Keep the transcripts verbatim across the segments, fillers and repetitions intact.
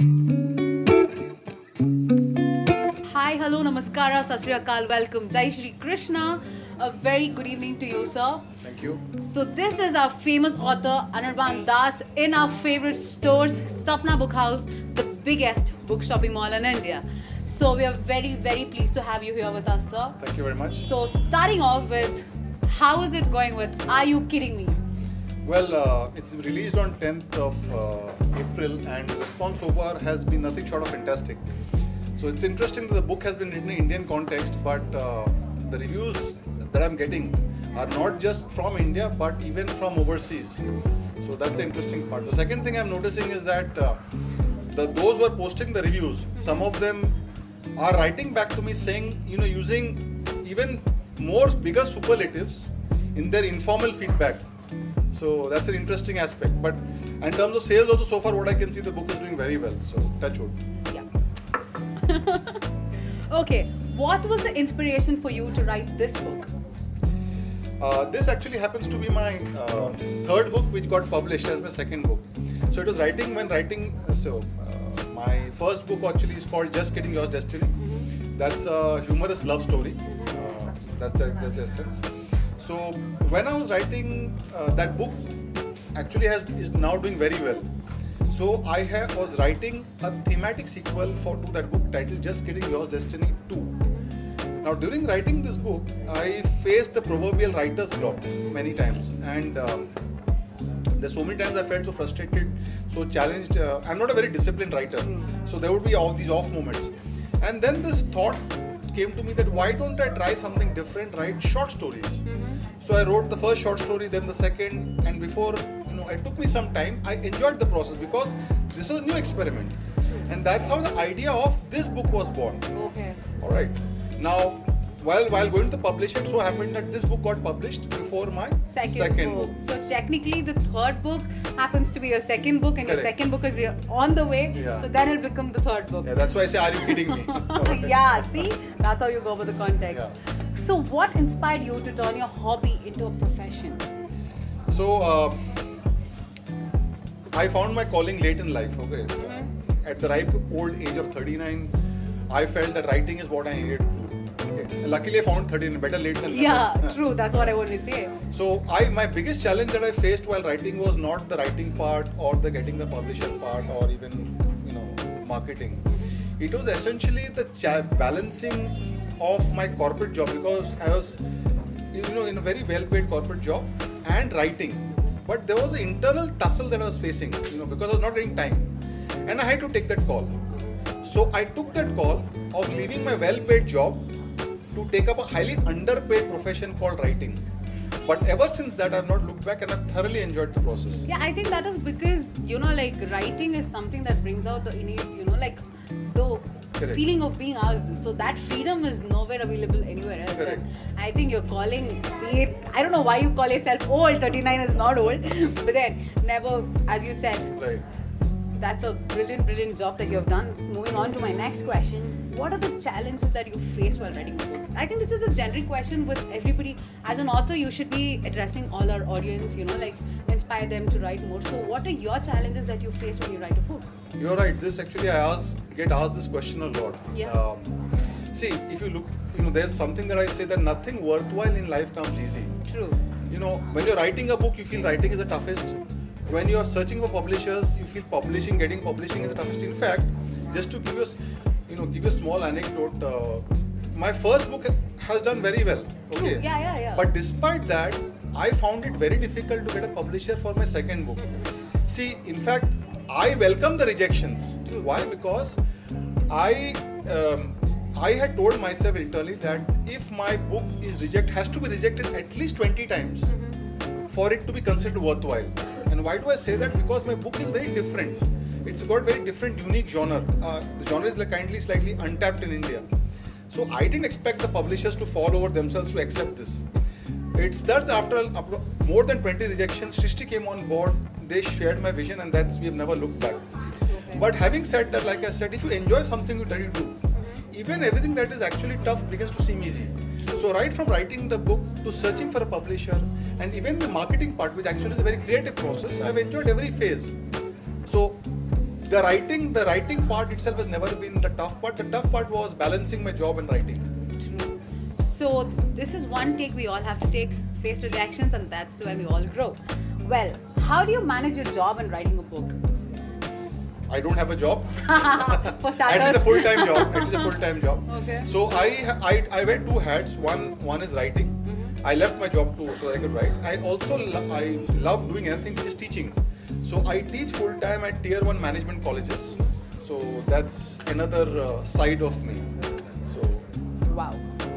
Hi, hello, namaskara, sat sri akal, welcome, Jai Shri Krishna. A very good evening to you, sir. Thank you. So this is our famous author Anirban Das in our favorite stores, Sapna Book House, the biggest book shopping mall in India. So we are very, very pleased to have you here with us, sir. Thank you very much. So starting off with, how is it going with Are You Kidding Me? Well, uh, it's released on tenth of uh, April and the response so far has been nothing short of fantastic. So it's interesting that the book has been written in Indian context, but uh, the reviews that I'm getting are not just from India but even from overseas. So that's the interesting part. The second thing I'm noticing is that uh, the, those who are posting the reviews, some of them are writing back to me saying, you know, using even more bigger superlatives in their informal feedback. So that's an interesting aspect. But in terms of sales also, so far what I can see, the book is doing very well. So touch wood. Yeah. Okay, what was the inspiration for you to write this book? Uh, this actually happens to be my uh, third book, which got published as my second book. So it was writing when writing. Uh, so uh, my first book actually is called Just Kidding, Yours Destiny. Mm-hmm. That's a humorous love story. Uh, that's the, that's the essence. So when I was writing uh, that book, actually has is now doing very well. So I have, was writing a thematic sequel for to that book titled Just Kidding, Yours Destiny two. Now during writing this book, I faced the proverbial writer's block many times, and uh, there's so many times I felt so frustrated, so challenged. Uh, I'm not a very disciplined writer, so there would be all these off moments. And then this thought came to me that why don't I try something different, write short stories. Mm-hmm. So I wrote the first short story, then the second, and before, you know, it took me some time. I enjoyed the process because this was a new experiment, and that's how the idea of this book was born. Okay. All right. Now, while while going to publish it, so happened that this book got published before my Second, second book. book. So technically the third book happens to be your second book, and Correct. your second book is your- on the way. Yeah. So then it'll become the third book. Yeah, that's why I say, are you kidding me? Yeah, see? That's how you go with the context. Yeah. So what inspired you to turn your hobby into a profession? So, uh, I found my calling late in life, okay? Mm-hmm. At the ripe old age of thirty-nine, I felt that writing is what I needed to do. Okay. And luckily I found thirty-nine, better late than never. Yeah, true. That's what I wanted to say. So I, my biggest challenge that I faced while writing was not the writing part or the getting the publisher part or even, you know, marketing. It was essentially the cha- balancing of my corporate job, because I was, you know, in a very well-paid corporate job and writing. But there was an internal tussle that I was facing, you know, because I was not getting time, and I had to take that call. So I took that call of leaving my well-paid job to take up a highly underpaid profession called writing. But ever since that, I've not looked back, and I've thoroughly enjoyed the process. Yeah, I think that is because, you know, like writing is something that brings out the innate, you know, like the Correct. feeling of being us. So that freedom is nowhere available anywhere else. Correct. And I think you're calling, be it, I don't know why you call yourself old, thirty-nine is not old, but then never, as you said, Right. that's a brilliant, brilliant job that you have done. Moving on to my next question. What are the challenges that you face while writing a book? I think this is a generic question which everybody, as an author, you should be addressing all our audience, you know, like inspire them to write more. So what are your challenges that you face when you write a book? You're right. This actually, I ask, get asked this question a lot. Yeah. Um, see, if you look, you know, there's something that I say that nothing worthwhile in life comes easy. True. You know, when you're writing a book, you feel writing is the toughest. When you're searching for publishers, you feel publishing, getting publishing is the toughest. In fact, just to give you, you know, give you a small anecdote, uh, my first book has done very well. True. Okay. Yeah, yeah, yeah. But despite that, I found it very difficult to get a publisher for my second book. See, in fact, I welcome the rejections. True. Why? Because I um, I had told myself internally that if my book is rejected, has to be rejected at least twenty times mm-hmm. for it to be considered worthwhile. And why do I say that? Because my book is very different. It's got very different, unique genre. Uh, the genre is like kindly slightly untapped in India. So I didn't expect the publishers to fall over themselves to accept this. It's that after more than twenty rejections, Srishti came on board. They shared my vision, and that's we have never looked back. Okay. But having said that, like I said, if you enjoy something you try to do, mm-hmm. even everything that is actually tough begins to seem easy. So right from writing the book to searching for a publisher, and even the marketing part, which actually is a very creative process, I've enjoyed every phase. So the writing, the writing part itself has never been the tough part. The tough part was balancing my job and writing. True. So this is one take we all have to take, face rejections, and that's when we all grow. Well, how do you manage your job and writing a book? I don't have a job. For starters. It is a full-time job. It is a full-time job. Okay. So I, I, I wear two hats. One, one is writing. Mm-hmm. I left my job too, so I could write. I also lo- I love doing anything which is teaching. So I teach full-time at tier one management colleges. So that's another uh, side of me. So. Wow.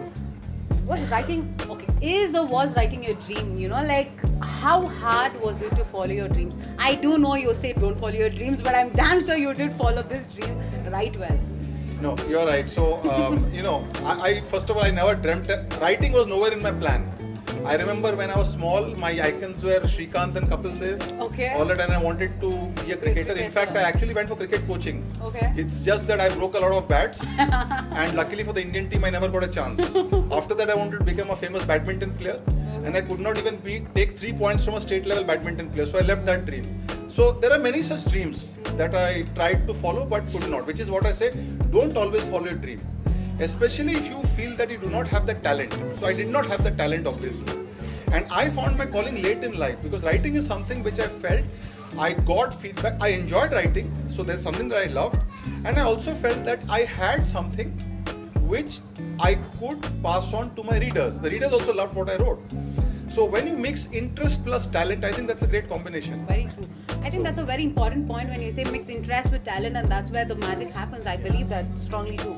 Was writing, okay, is or was writing your dream? You know, like how hard was it to follow your dreams? I do know you say don't follow your dreams, but I'm damn sure you did follow this dream right well. No, you're right. So, um, you know, I, I first of all, I never dreamt that writing was nowhere in my plan. I remember when I was small, my icons were Shrikant and Kapil Dev. Okay. All that, and I wanted to be a cricketer. In fact, I actually went for cricket coaching. Okay. It's just that I broke a lot of bats, and luckily for the Indian team, I never got a chance. After that, I wanted to become a famous badminton player, okay. and I could not even be take three points from a state level badminton player. So I left that dream. So there are many such dreams that I tried to follow but could not. Which is what I say: don't always follow your dream. Especially if you feel that you do not have the talent. So I did not have the talent, obviously. And I found my calling late in life because writing is something which I felt I got feedback. I enjoyed writing, so there's something that I loved. And I also felt that I had something which I could pass on to my readers. The readers also loved what I wrote. So when you mix interest plus talent, I think that's a great combination. Very true. I think that's a very important point when you say mix interest with talent, and that's where the magic happens. I believe that strongly too.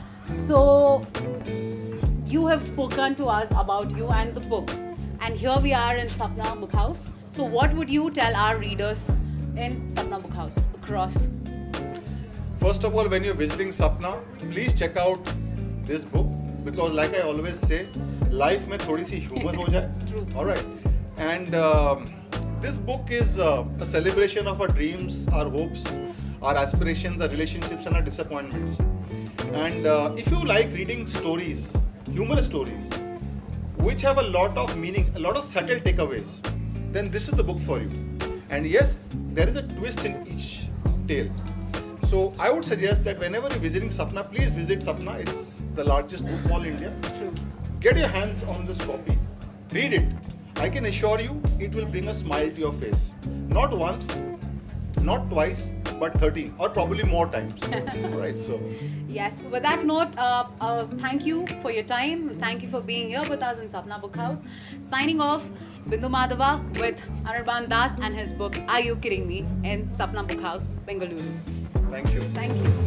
So, you have spoken to us about you and the book, and here we are in Sapna Book House. So, what would you tell our readers in Sapna Book House across? First of all, when you're visiting Sapna, please check out this book because, like I always say, life mein thodi si humor ho jaye. True. All right, and um, this book is uh, a celebration of our dreams, our hopes, our aspirations, our relationships, and our disappointments. And uh, if you like reading stories, humorous stories, which have a lot of meaning, a lot of subtle takeaways, then this is the book for you. And yes, there is a twist in each tale. So I would suggest that whenever you're visiting Sapna, please visit Sapna. It's the largest book mall in India. True. Get your hands on this copy. Read it. I can assure you, it will bring a smile to your face. Not once, not twice, but thirteen or probably more times. Right, so. Yes, with that note, uh, uh, thank you for your time. Thank you for being here with us in Sapna Book House. Signing off, Bindu Madhava with Anirban Das and his book, Are You Kidding Me? In Sapna Book House, Bengaluru. Thank you. Thank you.